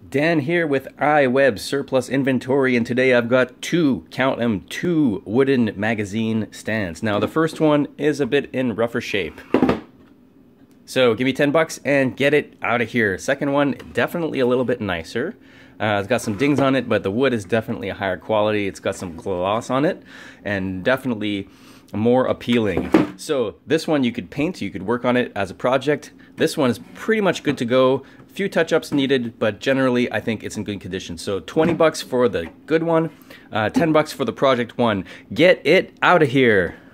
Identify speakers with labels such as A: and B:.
A: Dan here with iWeb Surplus Inventory, and today I've got count them, two wooden magazine stands. Now the first one is a bit in rougher shape, so give me 10 bucks and get it out of here. Second one, definitely a little bit nicer. It's got some dings on it, but the wood is definitely a higher quality. It's got some gloss on it, and definitely more appealing. So this one you could paint, you could work on it as a project. This one is pretty much good to go. A few touch-ups needed, but generally I think it's in good condition. So 20 bucks for the good one, 10 bucks for the project one. Get it out of here.